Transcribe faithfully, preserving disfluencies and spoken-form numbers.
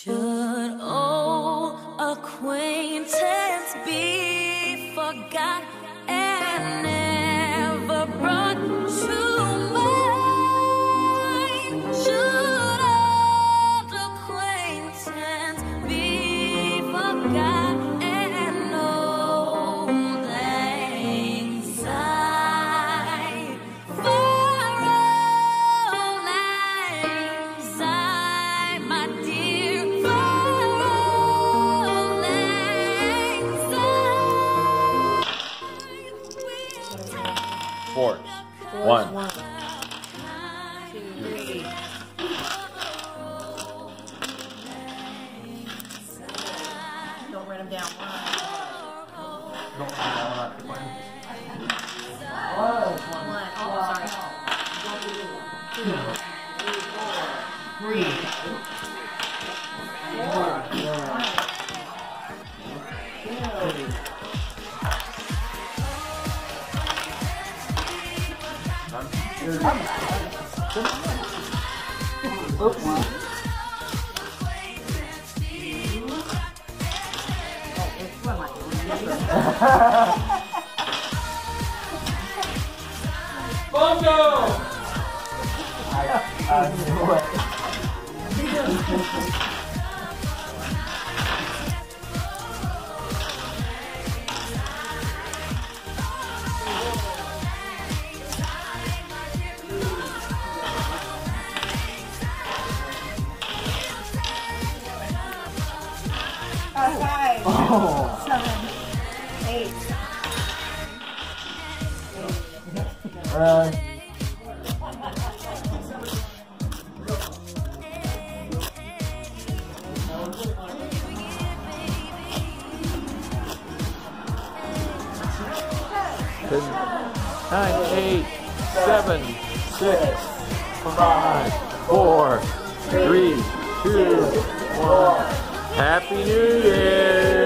Should old acquaintance be forgot and never brought to mind? Should old acquaintance be forgot and old lang syne? For old lang syne, my dear, for old lang syne. Four. One. Two, three. Don't write them down. One. One. Oh, sorry. Two. Three. Bongo! I knew it. Five. Oh. Seven. Eight. Run. Ten, nine, eight, seven, six, five, four, three, two, one. Happy New Year!